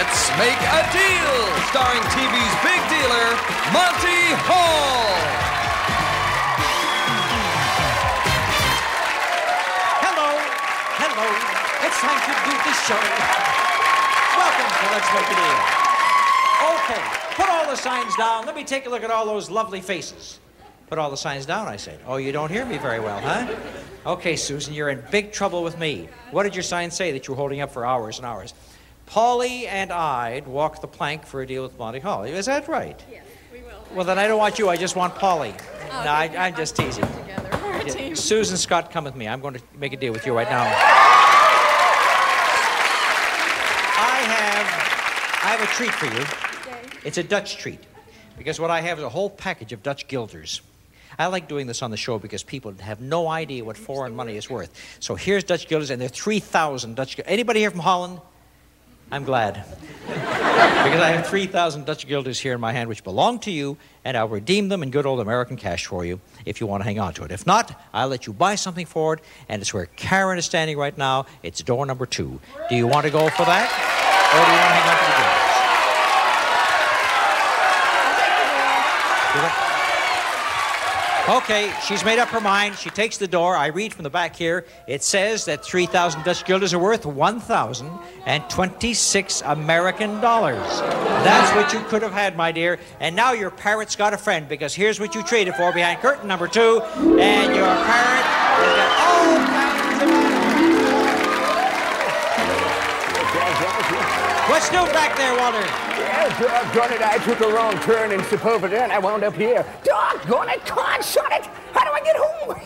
Let's Make a Deal, starring TV's big dealer, Monty Hall. Hello. It's time to do the show. Welcome to Let's Make a Deal. Okay, put all the signs down. Let me take a look at all those lovely faces. Put all the signs down, I said. Oh, you don't hear me very well, huh? Okay, Susan, you're in big trouble with me. What did your sign say that you were holding up for hours and hours? Paulie and I'd walk the plank for a deal with Monty Hall. Is that right? Yes, we will. Well, then I don't want you. I just want Paulie. Oh, No, I'm just teasing. Together. We're a team. Susan Scott, come with me. I'm going to make a deal with you right now. I have a treat for you. Okay. It's a Dutch treat. Because what I have is a whole package of Dutch guilders. I like doing this on the show because people have no idea what foreign money is worth. So here's Dutch guilders, and they're 3,000 Dutch guilders. Anybody here from Holland? I'm glad. Because I have 3,000 Dutch guilders here in my hand which belong to you, and I'll redeem them in good old American cash for you if you want to hang on to it. If not, I'll let you buy something for it, and it's where Karen is standing right now. It's door number 2. Do you want to go for that? Or do you want to hang on to the guilders? Okay, she's made up her mind. She takes the door. I read from the back here. It says that 3,000 Dutch guilders are worth 1,026 American dollars. That's what you could have had, my dear. And now your parrot's got a friend, because here's what you traded for behind curtain number 2. And your parrot has got all kinds of money. What's new back there, Walter? Doggone it, I took a wrong turn in Sepulveda and I wound up here. Doggone it, conshot it! How do I get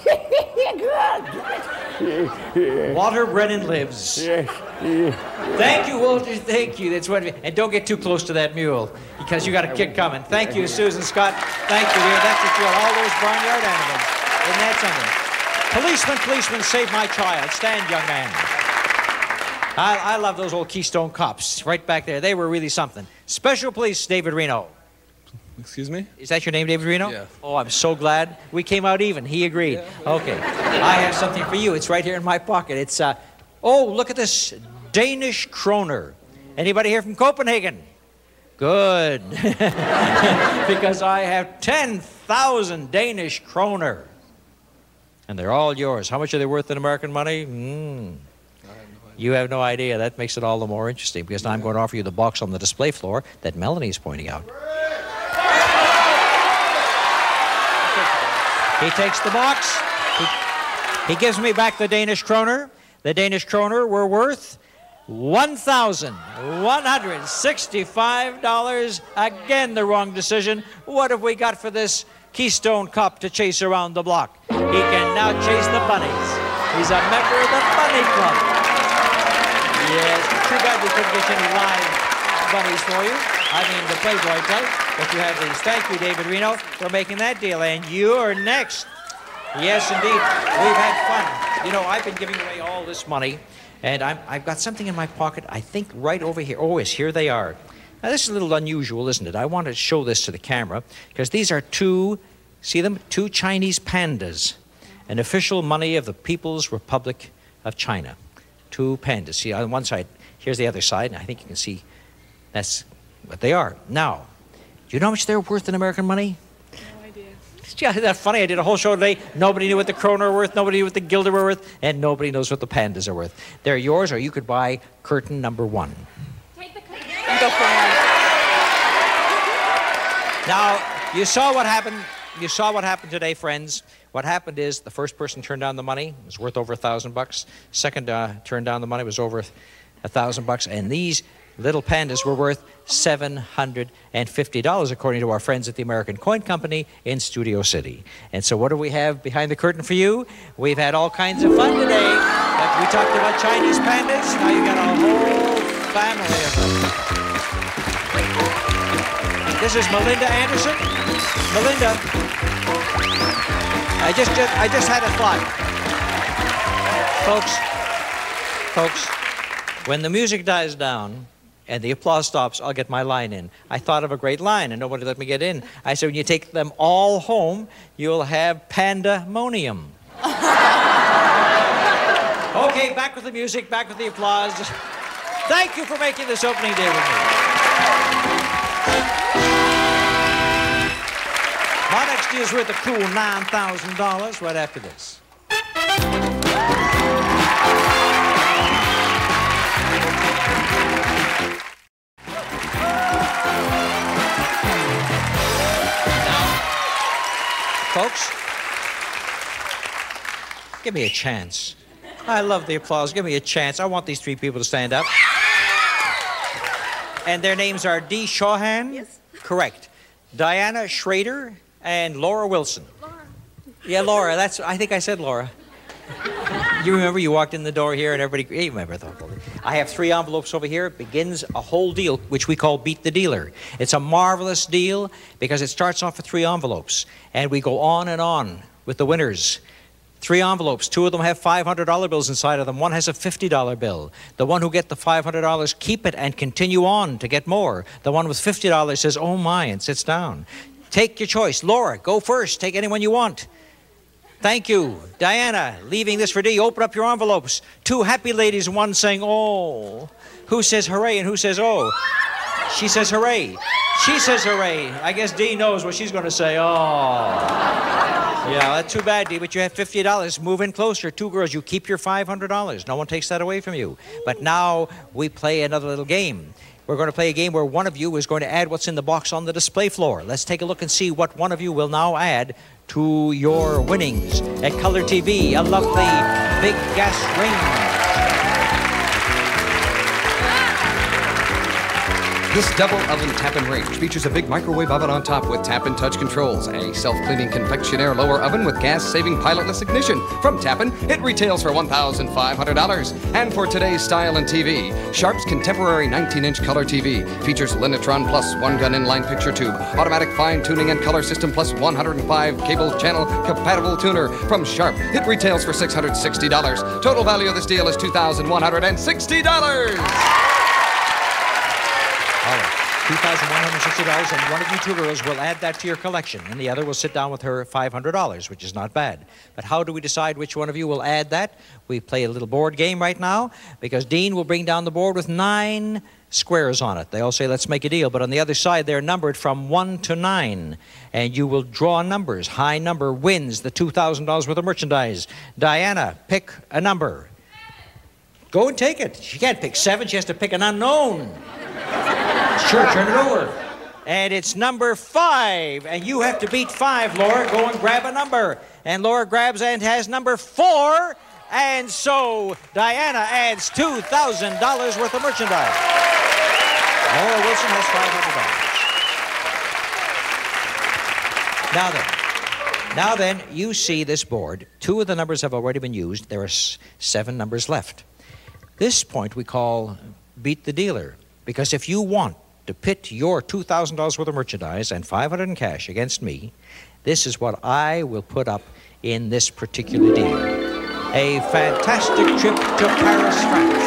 home? Walter Brennan lives. Yes. Thank you, Walter. Thank you. That's what. And don't get too close to that mule, because you got a kick coming. Thank you, Susan Scott. Thank you, dear. That's what you are. All those barnyard animals. Isn't that something? Policeman, save my child. Stand, young man. I love those old Keystone cops right back there. They were really something. Special Police David Reno. Excuse me? Is that your name, David Reno? Yeah. Oh, I'm so glad. We came out even. He agreed. Yeah. Okay. I have something for you. It's right here in my pocket. It's, oh, look at this. Danish kroner. Anybody here from Copenhagen? Good. Because I have 10,000 Danish kroner. And they're all yours. How much are they worth in American money? You have no idea. That makes it all the more interesting, because now I'm going to offer you the box on the display floor that Melanie is pointing out. He takes the box. He gives me back the Danish kroner. The Danish kroner were worth $1,165. Again, the wrong decision. What have we got for this Keystone cop to chase around the block? He can now chase the bunnies. He's a member of the Bunny Club. Yes, too bad we couldn't get any live bunnies for you. I mean, the Playboy type, but you have these. Thank you, David Reno, for making that deal. And you're next. Yes, indeed. We've had fun. You know, I've been giving away all this money, and I've got something in my pocket, I think, right over here. Oh, yes, here they are. Now, this is a little unusual, isn't it? I want to show this to the camera, because these are two, see them? 2 Chinese pandas, an official money of the People's Republic of China. 2 pandas. See, on one side, here's the other side, and I think you can see that's what they are. Now, do you know how much they're worth in American money? No idea. Yeah, isn't that funny? I did a whole show today. Nobody knew what the kroner were worth, nobody knew what the guilder were worth, and nobody knows what the pandas are worth. They're yours, or you could buy curtain number 1. Take the curtain. Go for it. Now, you saw what happened. You saw what happened today, friends. What happened is the first person turned down the money. It was worth over $1,000. Second turned down the money, was over $1,000. And these little pandas were worth $750, according to our friends at the American Coin Company in Studio City. And so what do we have behind the curtain for you? We've had all kinds of fun today. We talked about Chinese pandas. Now you got a whole family of them. This is Melinda Anderson. Melinda, I just had a thought. Folks, when the music dies down and the applause stops, I'll get my line in. I thought of a great line and nobody let me get in. I said, when you take them all home, you'll have pandemonium. Okay, back with the music, back with the applause. Thank you for making this opening day with me. My next deal is worth a cool $9,000 right after this. Folks, give me a chance. I love the applause. Give me a chance. I want these three people to stand up. And their names are Dee Shawhan. Yes. Correct. Diana Schrader and Laura Wilson. Laura. Yeah, Laura. I think I said Laura. You remember you walked in the door here and everybody... You remember that. I have 3 envelopes over here. It begins a whole deal, which we call Beat the Dealer. It's a marvelous deal because it starts off with 3 envelopes. And we go on with the winners. 3 envelopes. 2 of them have $500 bills inside of them. 1 has a $50 bill. The one who gets the $500 keep it and continue on to get more. The one with $50 says, oh my, and sits down. Take your choice. Laura, go first. Take anyone you want. Thank you. Diana, leaving this for Dee. Open up your envelopes. 2 happy ladies, one saying, oh. Who says hooray and who says oh? She says hooray. She says hooray. I guess Dee knows what she's going to say. Oh. Yeah, that's too bad, Dee, but you have $50. Move in closer. 2 girls, you keep your $500. No one takes that away from you. But now we play another little game. We're going to play a game where one of you is going to add what's in the box on the display floor. Let's take a look and see what one of you will now add to your winnings. At Color TV, a lovely big gas ring. This double oven tap-in range features a big microwave oven on top with tap-in touch controls, a self-cleaning confectionaire lower oven with gas-saving pilotless ignition. From Tap-in, it retails for $1,500. And for today's style and TV, Sharp's contemporary 19-inch color TV features Linetron Plus 1-gun inline picture tube, automatic fine-tuning and color system plus 105 cable channel compatible tuner. From Sharp, it retails for $660. Total value of this deal is $2,160. All right, $2,160, and one of you 2 girls will add that to your collection, and the other will sit down with her $500, which is not bad. But how do we decide which one of you will add that? We play a little board game right now, because Dean will bring down the board with 9 squares on it. They all say, let's make a deal, but on the other side, they're numbered from 1 to 9, and you will draw numbers. High number wins the $2,000 worth of merchandise. Diana, pick a number. Go and take it. She can't pick 7. She has to pick an unknown. Sure, turn it over. And it's number 5. And you have to beat 5, Laura. Go and grab a number. And Laura grabs and has number 4. And so Diana adds $2,000 worth of merchandise. Laura Wilson has $500. Now then, you see this board. 2 of the numbers have already been used. There are 7 numbers left. This point we call Beat the Dealer. Because if you want to pit your $2,000 worth of merchandise and $500 in cash against me, this is what I will put up in this particular deal. A fantastic trip to Paris, France.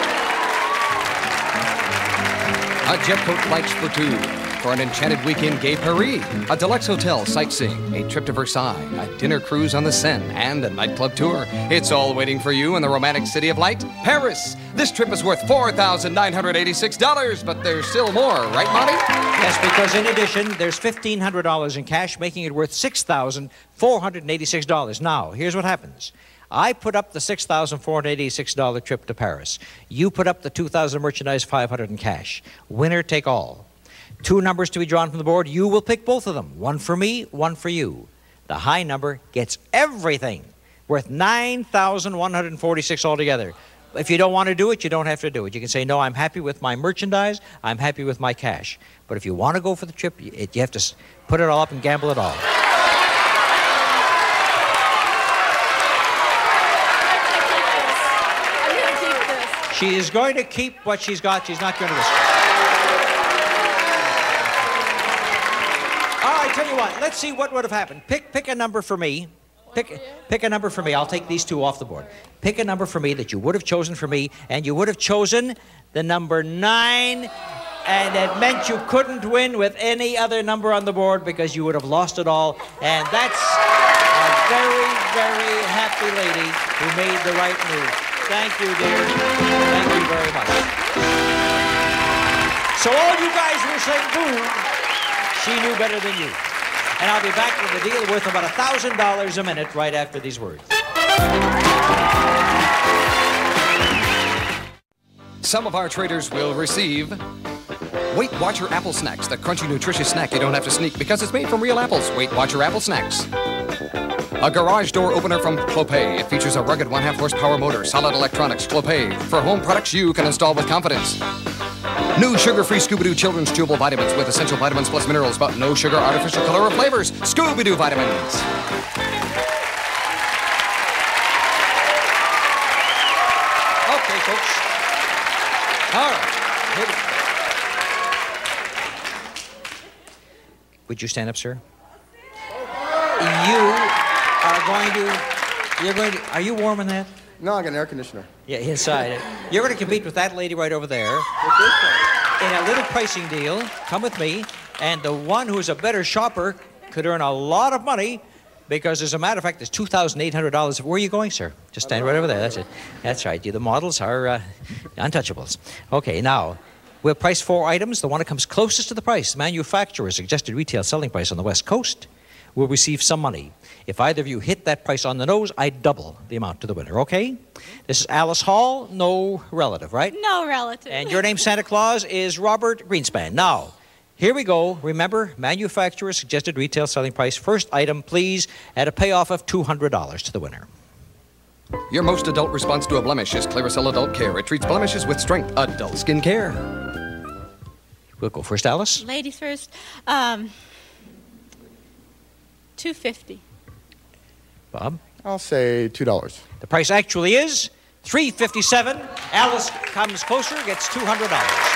A jet coat flights for 2 for an enchanted weekend Gay Paris, a deluxe hotel sightseeing, a trip to Versailles, a dinner cruise on the Seine, and a nightclub tour. It's all waiting for you in the romantic city of light, Paris. This trip is worth $4,986, but there's still more, right, Monty? Yes, because in addition, there's $1,500 in cash, making it worth $6,486. Now, here's what happens. I put up the $6,486 trip to Paris. You put up the $2,000 merchandise, $500 in cash. Winner take all. 2 numbers to be drawn from the board. You will pick both of them. 1 for me, 1 for you. The high number gets everything, worth $9,146 altogether. If you don't want to do it, you don't have to do it. You can say, no, I'm happy with my merchandise. I'm happy with my cash. But if you want to go for the trip, you have to put it all up and gamble it all. She is going to keep what she's got. She's not going to risk it. All right, tell you what. Let's see what would have happened. Pick a number for me. Pick a number for me. I'll take these 2 off the board. Pick a number for me that you would have chosen for me, and you would have chosen the number 9, and it meant you couldn't win with any other number on the board because you would have lost it all. And that's a very, very happy lady who made the right move. Thank you, dear. Thank you very much. So all you guys who were saying boo, she knew better than you. And I'll be back with a deal worth about $1,000 a minute right after these words. Some of our traders will receive Weight Watcher Apple Snacks, the crunchy, nutritious snack you don't have to sneak because it's made from real apples. Weight Watcher Apple Snacks. A garage door opener from Clopay. It features a rugged 1/2 horsepower motor, solid electronics. Clopay, for home products you can install with confidence. New sugar-free Scooby-Doo children's chewable vitamins with essential vitamins plus minerals, but no sugar, artificial color, or flavors. Scooby-Doo vitamins. Okay, folks. All right. Here we go. Would you stand up, sir? Are you warm in that? No, I got an air conditioner. Yeah, inside. You're going to compete with that lady right over there With this one. in a little pricing deal. Come with me. And the one who's a better shopper could earn a lot of money because, as a matter of fact, there's $2,800. Where are you going, sir? Just stand right over there. That's it. That's right. You, the models are untouchables. Okay, now, we'll price 4 items. The one that comes closest to the price, the manufacturer's suggested retail selling price on the West Coast, will receive some money. If either of you hit that price on the nose, I double the amount to the winner, okay? This is Alice Hall, no relative, right? No relative. And your name, Santa Claus, is Robert Greenspan. Now, here we go. Remember, manufacturer suggested retail selling price. First item, please, at a payoff of $200 to the winner. Your most adult response to a blemish is Clearasil Adult Care. It treats blemishes with strength. Adult skin care. We'll go first, Alice. Ladies first. $2.50. Bob. I'll say $2. The price actually is $3.57. Alice comes closer, gets $200.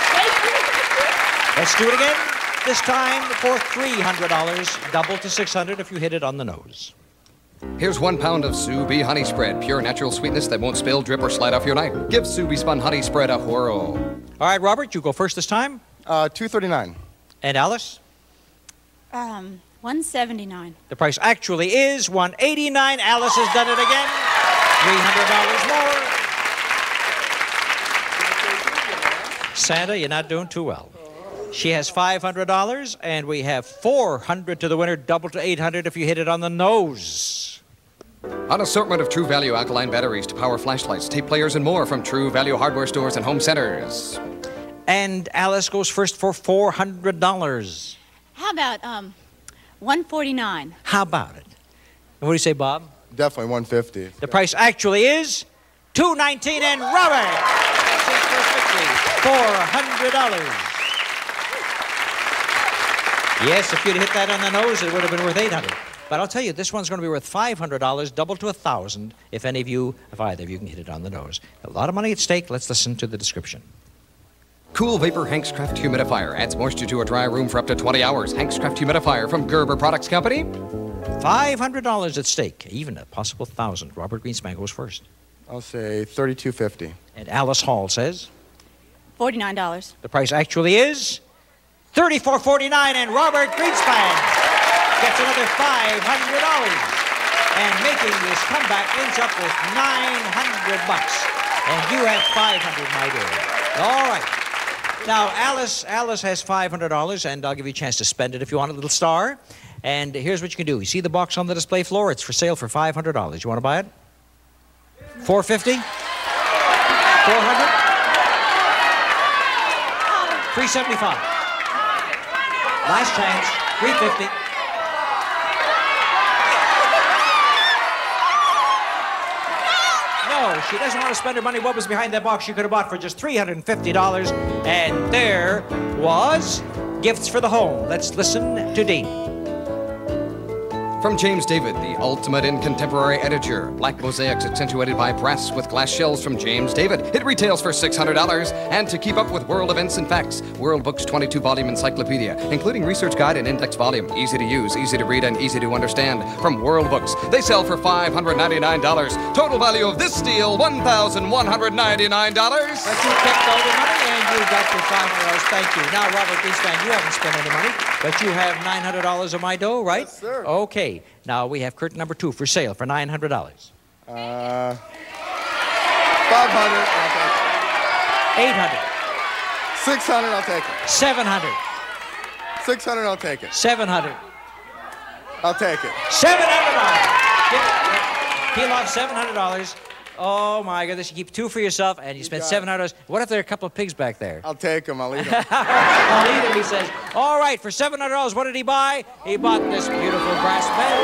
Let's do it again. This time for $300, double to $600 if you hit it on the nose. Here's 1 pound of Sous Bee honey spread. Pure natural sweetness that won't spill, drip, or slide off your knife. Give Sous Bee spun honey spread a whirl. All right, Robert, you go first this time. $2.39. And Alice? $179. The price actually is $189. Alice has done it again. $300 more. Santa, you're not doing too well. She has $500, and we have $400 to the winner, double to $800 if you hit it on the nose. An assortment of True Value alkaline batteries to power flashlights, tape players, and more from True Value hardware stores and home centers. And Alice goes first for $400. How about $149? How about it? And what do you say, Bob? Definitely $150. The price actually is $219, and Robert gets his first victory, $400. Yes, if you'd hit that on the nose, it would have been worth $800. But I'll tell you, this one's going to be worth $500, double to $1,000, if either of you can hit it on the nose. A lot of money at stake. Let's listen to the description. Cool Vapor Hankscraft Humidifier adds moisture to a dry room for up to 20 hours. Hankscraft Humidifier from Gerber Products Company. $500 at stake, even a possible $1,000. Robert Greenspan goes first. I'll say $32.50. And Alice Hall says $49. the price actually is $34.49, and Robert Greenspan gets another $500. And making this comeback ends up with $900. And you have $500, my dear. All right. Now, Alice has $500, and I'll give you a chance to spend it if you want a little star. And here's what you can do. You see the box on the display floor? It's for sale for $500. You want to buy it? $450? $400? $375. Last chance. $350. No, she doesn't want to spend her money. What was behind that box she could have bought for just $350? And there was gifts for the home. Let's listen to Dean. From James David, the ultimate in contemporary editor. Black mosaics accentuated by brass with glass shells from James David. It retails for $600. And to keep up with world events and facts, World Book's 22-volume encyclopedia, including research guide and index volume. Easy to use, easy to read, and easy to understand. From World Books. They sell for $599. Total value of this deal, $1,199. But you kept all the money and you got your $500. Thank you. Now, Robert Greenspan, you haven't spent any money, but you have $900 of my dough, right? Yes, sir. Okay. Now we have curtain number 2 for sale for $900. $500. $800. 600, I'll take it. 700. 600, I'll take it. 700. I'll take it. $700. Peel off $700. Oh my goodness! You keep 2 for yourself, and you spent $700. What if there are a couple of pigs back there? I'll take them. I'll eat them. I'll eat them, he says. All right, for $700, what did he buy? He bought this beautiful brass bed.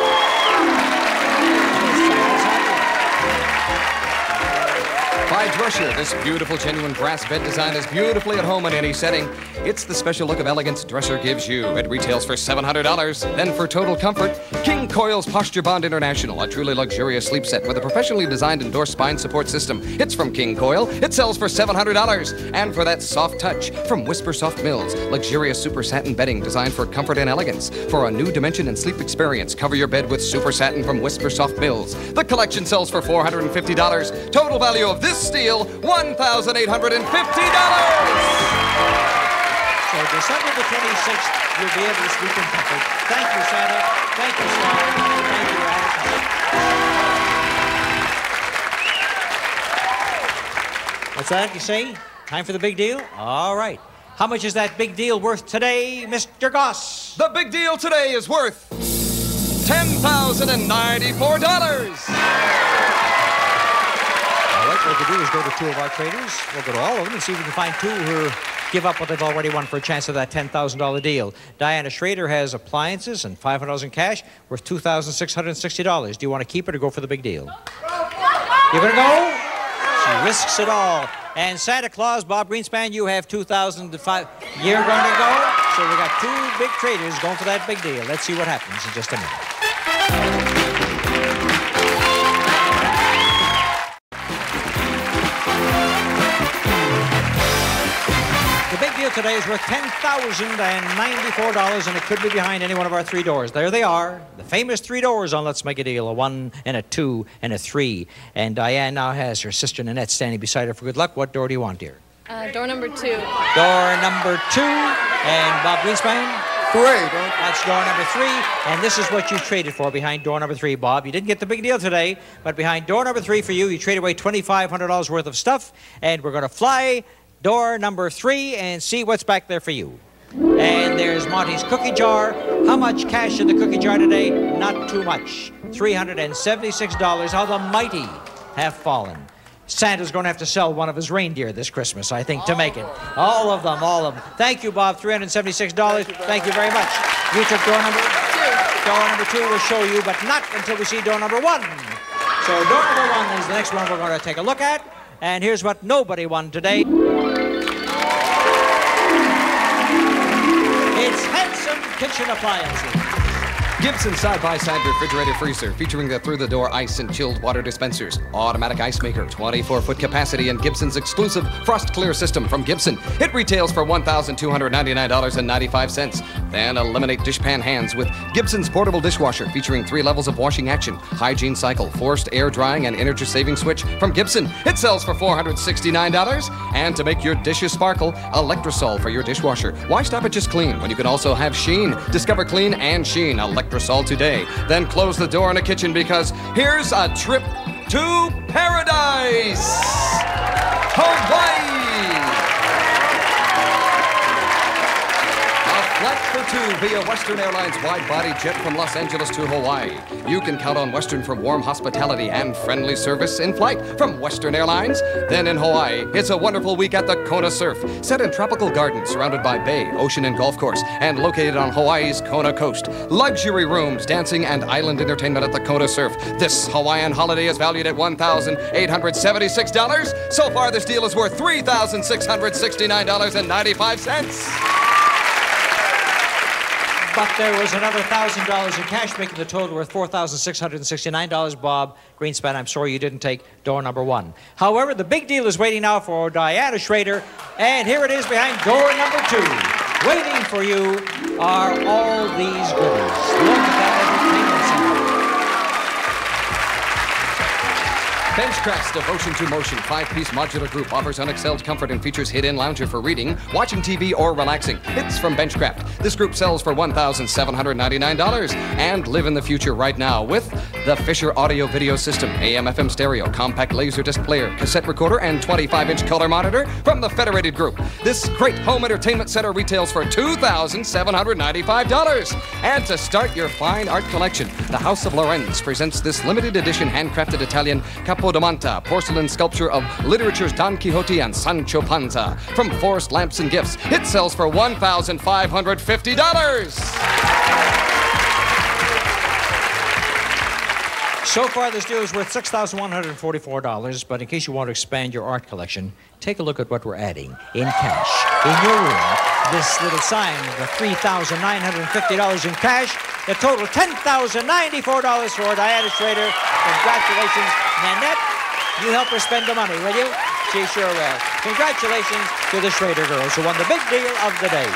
By Drescher, this beautiful, genuine brass bed design is beautifully at home in any setting. It's the special look of elegance Drescher gives you. It retails for $700. Then for total comfort, King Coil's Posture Bond International, a truly luxurious sleep set with a professionally designed endorsed spine support system. It's from King Coil. It sells for $700. And for that soft touch, from Whisper Soft Mills, luxurious super satin bedding designed for comfort and elegance. For a new dimension and sleep experience, cover your bed with super satin from Whisper Soft Mills. The collection sells for $450. Total value of this steal, $1,850. So December the 26th, you'll be able to sleep in comfort. Thank you, Santa. Thank you, Star. Thank you, Alice. What's that you say? Time for the big deal? All right. How much is that big deal worth today, Mr. Goss? The big deal today is worth $10,094. All right, what we'll do is go to 2 of our traders. We'll go to all of them and see if we can find 2 who give up what they've already won for a chance of that $10,000 deal. Diana Schrader has appliances and $500 in cash worth $2,660. Do you want to keep it or go for the big deal? You're going to go? She risks it all. And Santa Claus, Bob Greenspan, you have $2,005. You're going to go? So we got 2 big traders going for that big deal. Let's see what happens in just a minute. The big deal today is worth $10,094, and it could be behind any one of our 3 doors. There they are, the famous 3 doors on Let's Make a Deal, a 1 and a 2 and a 3. And Diane now has her sister Nanette standing beside her for good luck. What door do you want, dear? Door number 2. Door number 2. And Bob Greenspan? 3. That's door number 3. And this is what you traded for behind door number 3, Bob. You didn't get the big deal today, but behind door number 3 for you, you traded away $2,500 worth of stuff. And we're going to fly door number 3 and see what's back there for you. And there's Monty's cookie jar. How much cash in the cookie jar today? Not too much. $376. How the mighty have fallen. Santa's going to have to sell one of his reindeer this Christmas, I think, to make it. All of them, all of them. Thank you, Bob. $376. Thank you very much. You took door number 2. Door number 2 will show you, but not until we see door number 1. So door number 1 is the next one we're going to take a look at. And here's what nobody won today. It's Handsome Kitchen Appliances. Gibson side-by-side refrigerator freezer featuring the through-the-door ice and chilled water dispensers, automatic ice maker, 24-foot capacity, and Gibson's exclusive Frost Clear system from Gibson. It retails for $1,299.95. Then eliminate dishpan hands with Gibson's portable dishwasher featuring 3 levels of washing action, hygiene cycle, forced air drying, and energy-saving switch from Gibson. It sells for $469. And to make your dishes sparkle, Electrosol for your dishwasher. Why stop at just clean when you can also have Sheen? Discover Clean and Sheen Electrosol today. Then close the door in the kitchen because here's a trip to paradise, Hawaii. A flight for 2 via Western Airlines wide-body jet from Los Angeles to Hawaii. You can count on Western for warm hospitality and friendly service in flight from Western Airlines. Then in Hawaii, it's a wonderful week at the Kona Surf, set in tropical gardens surrounded by bay, ocean, and golf course, and located on Hawaii's Kona coast. Luxury rooms, dancing, and island entertainment at the Kona Surf. This Hawaiian holiday is valued at $1,876. So far, this deal is worth $3,669.95. But there was another $1,000 in cash, making the total worth $4,669. Bob Greenspan, I'm sorry you didn't take door number 1. However, the big deal is waiting now for Diana Schrader, and here it is behind door number 2. Waiting for you are all these goodies. Look at that entertainment center. Benchcraft's Devotion to Motion 5-piece modular group offers unexcelled comfort and features hid-in lounger for reading, watching TV, or relaxing. It's from Benchcraft. This group sells for $1,799. And live in the future right now with the Fisher Audio Video System, AM/FM stereo, compact laser disc player, cassette recorder, and 25-inch color monitor from the Federated Group. This great home entertainment center retails for $2,795. And to start your fine art collection, the House of Lorenz presents this limited edition handcrafted Italian Capodamanta porcelain sculpture of literature's Don Quixote and Sancho Panza. From Forest Lamps and Gifts, it sells for $1,550. So far, this deal is worth $6,144, but in case you want to expand your art collection, take a look at what we're adding in cash. In your room, this little sign of $3,950 in cash, the total $10,094 for Diana Schrader. Congratulations, Nanette. You help her spend the money, will you? She sure will. Congratulations to the Schrader girls who won the big deal of the day.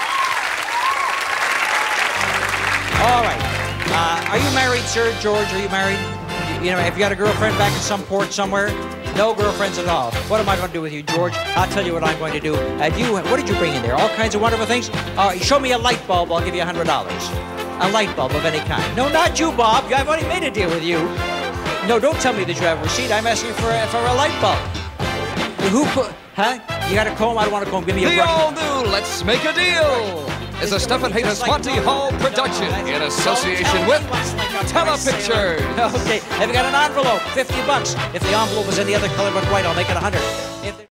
All right. Are you married, sir? George, are you married? You know, have you got a girlfriend back in some port somewhere? No girlfriends at all. What am I going to do with you, George? I'll tell you what I'm going to do. What did you bring in there? All kinds of wonderful things? Show me a light bulb, I'll give you $100. A light bulb of any kind. No, not you, Bob. I've already made a deal with you. No, don't tell me that you have a receipt. I'm asking for a light bulb. Who put... Huh? You got a comb? I don't want a comb. Give me a brush. The all-new Let's Make a Deal is a Stuff and Haters Monty Hall production in association with Telepictures. Okay. Have you got an envelope? $50. If the envelope was any other color but white, I'll make it $100.